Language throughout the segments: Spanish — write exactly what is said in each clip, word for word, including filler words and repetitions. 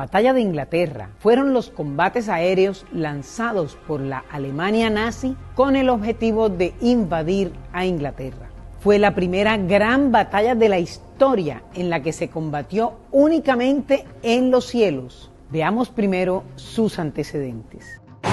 batalla de Inglaterra fueron los combates aéreos lanzados por la Alemania nazi con el objetivo de invadir a Inglaterra. Fue la primera gran batalla de la historia en la que se combatió únicamente en los cielos. Veamos primero sus antecedentes.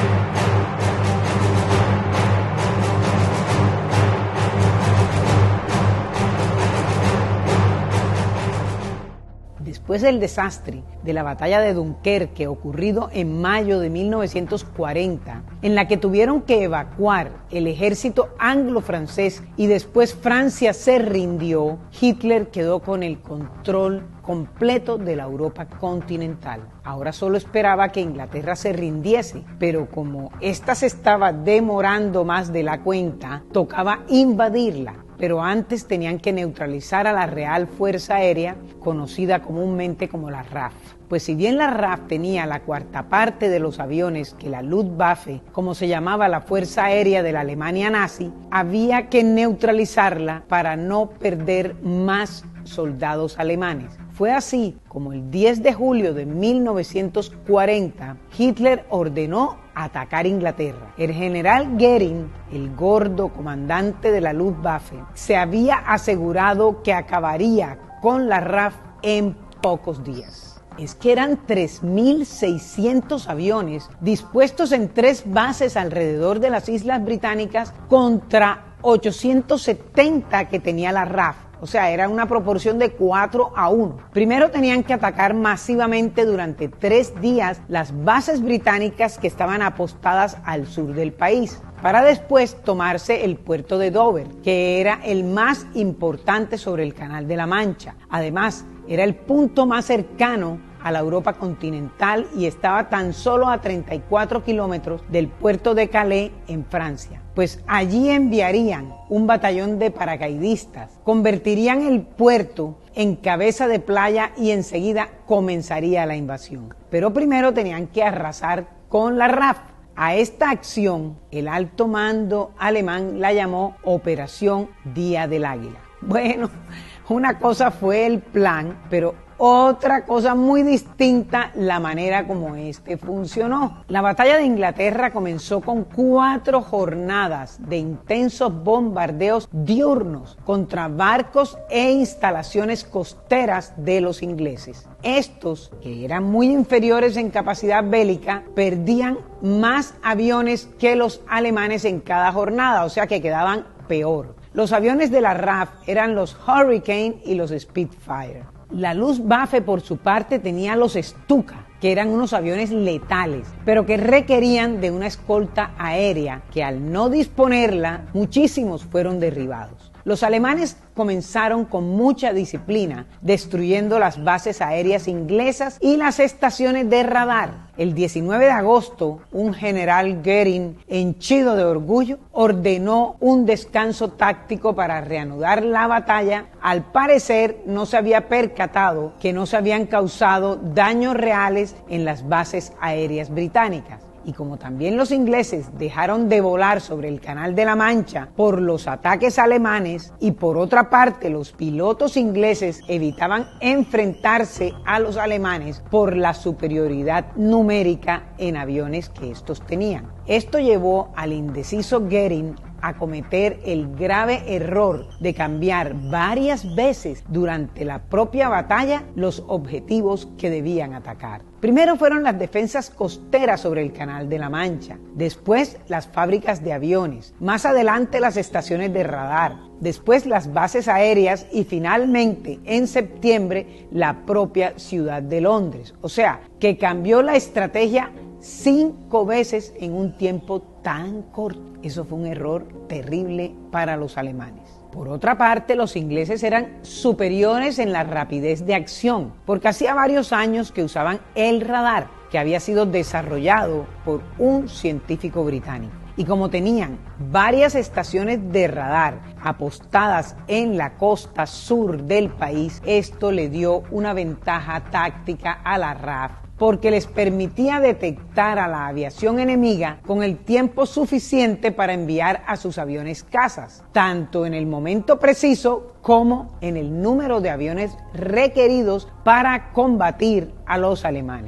Después del desastre de la batalla de Dunkerque ocurrido en mayo de mil novecientos cuarenta, en la que tuvieron que evacuar el ejército anglo-francés y después Francia se rindió, Hitler quedó con el control completo de la Europa continental. Ahora solo esperaba que Inglaterra se rindiese, pero como ésta se estaba demorando más de la cuenta, tocaba invadirla. Pero antes tenían que neutralizar a la Real Fuerza Aérea, conocida comúnmente como la R A F. Pues si bien la R A F tenía la cuarta parte de los aviones que la Luftwaffe, como se llamaba la Fuerza Aérea de la Alemania nazi, había que neutralizarla para no perder más soldados alemanes. Fue así como el diez de julio de mil novecientos cuarenta, Hitler ordenó atacar Inglaterra. El general Göring, el gordo comandante de la Luftwaffe, se había asegurado que acabaría con la R A F en pocos días. Es que eran tres mil seiscientos aviones dispuestos en tres bases alrededor de las Islas Británicas contra ochocientos setenta que tenía la R A F. O sea, era una proporción de cuatro a uno. Primero tenían que atacar masivamente durante tres días las bases británicas que estaban apostadas al sur del país, para después tomarse el puerto de Dover, que era el más importante sobre el Canal de la Mancha. Además, era el punto más cercano a la Europa continental y estaba tan solo a treinta y cuatro kilómetros del puerto de Calais en Francia. Pues allí enviarían un batallón de paracaidistas, convertirían el puerto en cabeza de playa y enseguida comenzaría la invasión. Pero primero tenían que arrasar con la R A F. A esta acción, el alto mando alemán la llamó Operación Día del Águila. Bueno, una cosa fue el plan, pero otra cosa muy distinta la manera como este funcionó. La batalla de Inglaterra comenzó con cuatro jornadas de intensos bombardeos diurnos contra barcos e instalaciones costeras de los ingleses. Estos, que eran muy inferiores en capacidad bélica, perdían más aviones que los alemanes en cada jornada, o sea que quedaban peor. Los aviones de la R A F eran los Hurricane y los Spitfire. La Luftwaffe, por su parte, tenía los Stuka, que eran unos aviones letales, pero que requerían de una escolta aérea, que al no disponerla, muchísimos fueron derribados. Los alemanes comenzaron con mucha disciplina, destruyendo las bases aéreas inglesas y las estaciones de radar. El diecinueve de agosto, un general Göring, henchido de orgullo, ordenó un descanso táctico para reanudar la batalla. Al parecer, no se había percatado que no se habían causado daños reales en las bases aéreas británicas. Y como también los ingleses dejaron de volar sobre el Canal de la Mancha por los ataques alemanes y por otra parte los pilotos ingleses evitaban enfrentarse a los alemanes por la superioridad numérica en aviones que estos tenían. Esto llevó al indeciso Göring a cometer el grave error de cambiar varias veces durante la propia batalla los objetivos que debían atacar. Primero fueron las defensas costeras sobre el Canal de la Mancha, después las fábricas de aviones, más adelante las estaciones de radar, después las bases aéreas y finalmente en septiembre la propia ciudad de Londres. O sea, que cambió la estrategia cinco veces en un tiempo tan corto. Eso fue un error terrible para los alemanes. Por otra parte, los ingleses eran superiores en la rapidez de acción, porque hacía varios años que usaban el radar, que había sido desarrollado por un científico británico. Y como tenían varias estaciones de radar apostadas en la costa sur del país, esto le dio una ventaja táctica a la R A F, porque les permitía detectar a la aviación enemiga con el tiempo suficiente para enviar a sus aviones cazas, tanto en el momento preciso como en el número de aviones requeridos para combatir a los alemanes.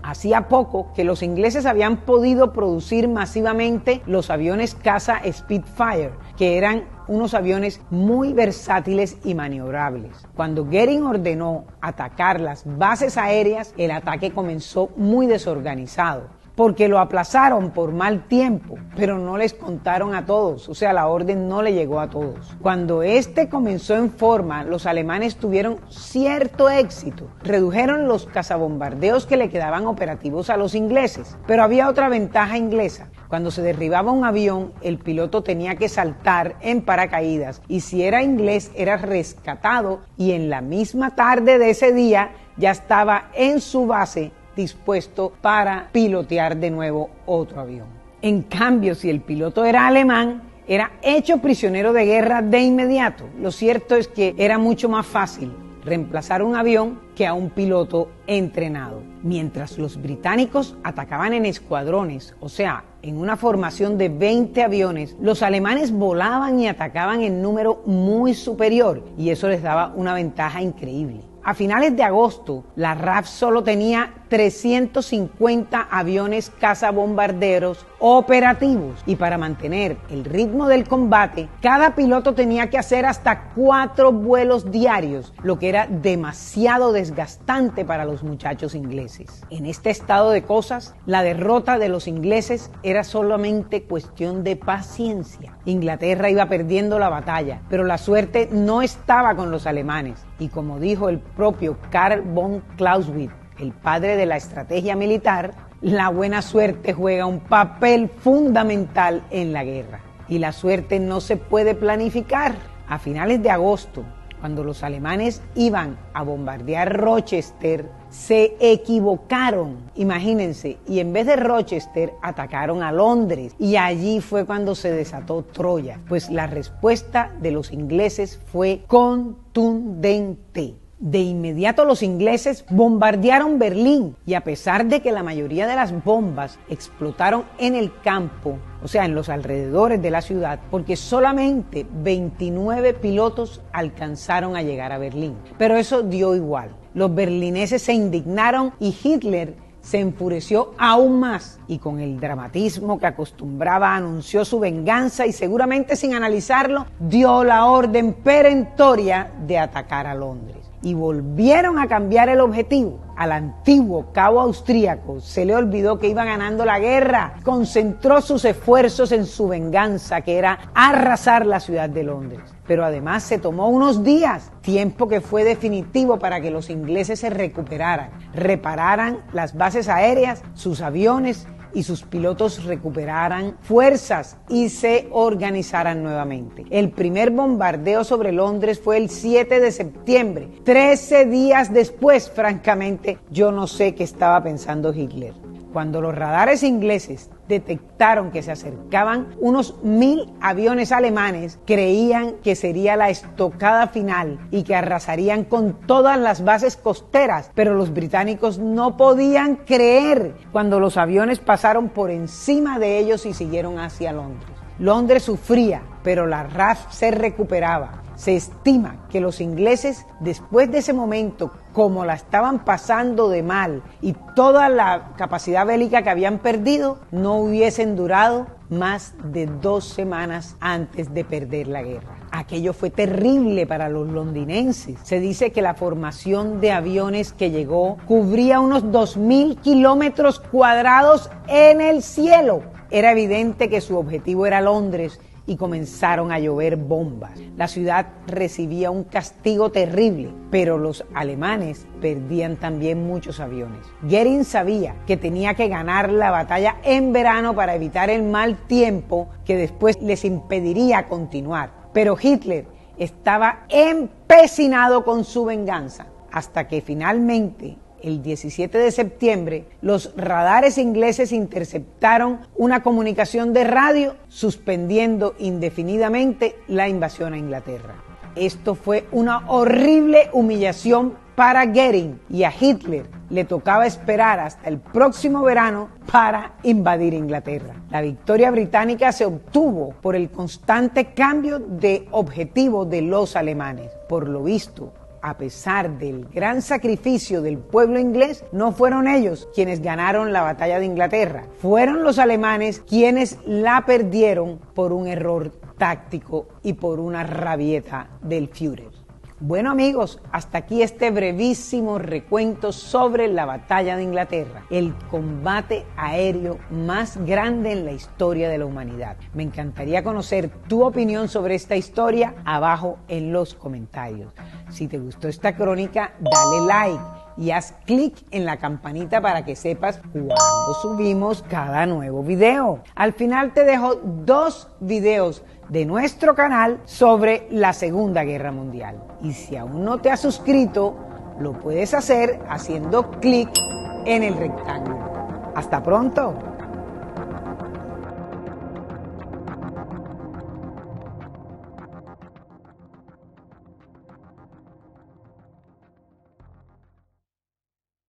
Hacía poco que los ingleses habían podido producir masivamente los aviones caza Spitfire, que eran unos aviones muy versátiles y maniobrables. Cuando Goering ordenó atacar las bases aéreas, el ataque comenzó muy desorganizado, porque lo aplazaron por mal tiempo, pero no les contaron a todos, o sea, la orden no le llegó a todos. Cuando este comenzó en forma, los alemanes tuvieron cierto éxito. Redujeron los cazabombardeos que le quedaban operativos a los ingleses, pero había otra ventaja inglesa. Cuando se derribaba un avión, el piloto tenía que saltar en paracaídas, y si era inglés, era rescatado, y en la misma tarde de ese día ya estaba en su base dispuesto para pilotear de nuevo otro avión. En cambio, si el piloto era alemán, era hecho prisionero de guerra de inmediato. Lo cierto es que era mucho más fácil reemplazar un avión que a un piloto entrenado. Mientras los británicos atacaban en escuadrones, o sea, en una formación de veinte aviones, los alemanes volaban y atacaban en número muy superior, y eso les daba una ventaja increíble. A finales de agosto, la R A F solo tenía trescientos cincuenta aviones cazabombarderos operativos, y para mantener el ritmo del combate, cada piloto tenía que hacer hasta cuatro vuelos diarios, lo que era demasiado desgastante para los muchachos ingleses. En este estado de cosas, la derrota de los ingleses era solamente cuestión de paciencia. Inglaterra iba perdiendo la batalla, pero la suerte no estaba con los alemanes, y como dijo el propio Karl von Clausewitz, el padre de la estrategia militar, la buena suerte juega un papel fundamental en la guerra, y la suerte no se puede planificar. A finales de agosto, cuando los alemanes iban a bombardear Rochester, se equivocaron, imagínense, y en vez de Rochester atacaron a Londres, y allí fue cuando se desató Troya, pues la respuesta de los ingleses fue contundente. De inmediato los ingleses bombardearon Berlín, y a pesar de que la mayoría de las bombas explotaron en el campo, o sea, en los alrededores de la ciudad, porque solamente veintinueve pilotos alcanzaron a llegar a Berlín. Pero eso dio igual. Los berlineses se indignaron y Hitler se enfureció aún más, y con el dramatismo que acostumbraba anunció su venganza, y seguramente sin analizarlo dio la orden perentoria de atacar a Londres. Y volvieron a cambiar el objetivo. Al antiguo cabo austríaco se le olvidó que iba ganando la guerra. Concentró sus esfuerzos en su venganza, que era arrasar la ciudad de Londres. Pero además se tomó unos días, tiempo que fue definitivo para que los ingleses se recuperaran, repararan las bases aéreas, sus aviones, y sus pilotos recuperaran fuerzas y se organizaran nuevamente. El primer bombardeo sobre Londres fue el siete de septiembre. Trece días después, francamente, yo no sé qué estaba pensando Hitler. Cuando los radares ingleses detectaron que se acercaban unos mil aviones alemanes, creían que sería la estocada final y que arrasarían con todas las bases costeras, pero los británicos no podían creer cuando los aviones pasaron por encima de ellos y siguieron hacia Londres. Londres sufría, pero la R A F se recuperaba. Se estima que los ingleses, después de ese momento, como la estaban pasando de mal y toda la capacidad bélica que habían perdido, no hubiesen durado más de dos semanas antes de perder la guerra. Aquello fue terrible para los londinenses. Se dice que la formación de aviones que llegó cubría unos dos mil kilómetros cuadrados en el cielo. Era evidente que su objetivo era Londres, y comenzaron a llover bombas. La ciudad recibía un castigo terrible, pero los alemanes perdían también muchos aviones. Goering sabía que tenía que ganar la batalla en verano para evitar el mal tiempo que después les impediría continuar. Pero Hitler estaba empecinado con su venganza, hasta que finalmente, el diecisiete de septiembre, los radares ingleses interceptaron una comunicación de radio suspendiendo indefinidamente la invasión a Inglaterra. Esto fue una horrible humillación para Goering, y a Hitler le tocaba esperar hasta el próximo verano para invadir Inglaterra. La victoria británica se obtuvo por el constante cambio de objetivo de los alemanes. Por lo visto, a pesar del gran sacrificio del pueblo inglés, no fueron ellos quienes ganaron la batalla de Inglaterra. Fueron los alemanes quienes la perdieron por un error táctico y por una rabieta del Führer. Bueno amigos, hasta aquí este brevísimo recuento sobre la batalla de Inglaterra, el combate aéreo más grande en la historia de la humanidad. Me encantaría conocer tu opinión sobre esta historia abajo en los comentarios. Si te gustó esta crónica, dale like y haz clic en la campanita para que sepas cuando subimos cada nuevo video. Al final te dejo dos videos de nuestro canal sobre la Segunda Guerra Mundial. Y si aún no te has suscrito, lo puedes hacer haciendo clic en el rectángulo. ¡Hasta pronto!